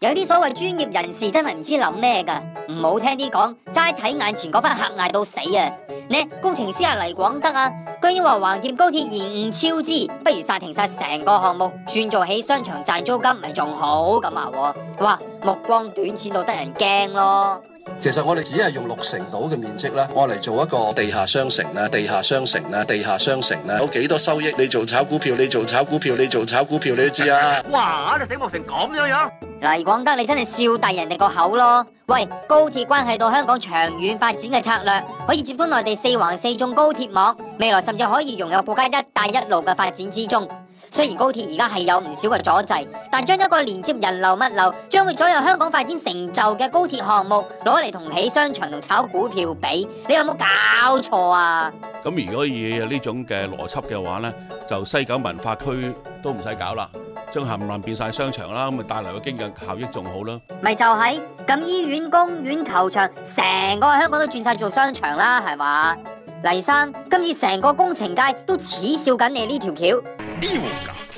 有啲所謂專業人士真係唔知諗咩㗎，唔好聽啲講，齋睇眼前嗰班客嗌到死啊！呢工程師黎廣德啊，居然話橫掂高鐵延誤超支，不如剎停晒成個項目，轉做起商場賺租金，咪仲好咁啊！哇，目光短淺到得人驚咯！ 其實我哋只係用60%到嘅面積啦，我嚟做一個地下商城啦，地下商城啦，地下商城啦，有幾多收益？你做炒股票，你做炒股票，你做炒股票，你都知啊！ 哇，你醒目成咁樣！ 黎廣德，你真係笑大人哋個口咯！喂，高鐵關係到香港長遠發展嘅策略，可以接通內地4橫4縱高鐵網，未來甚至可以融入國家一帶一路嘅發展之中。雖然高鐵而家係有唔少嘅阻滯，但將一個連接人流物流，將會左右香港發展成就嘅高鐵項目，攞嚟同起商場同炒股票比，你有冇搞錯啊？ 咁如果以呢種嘅邏輯嘅話呢，就西九文化區都唔使搞啦，將冚唪唥變晒商場啦，咁咪帶來嘅經濟效益仲好啦。咪就係咁，醫院、公園、球場，成個香港都轉晒做商場啦，係嘛？黎生，今次成個工程界都恥笑緊你呢條橋。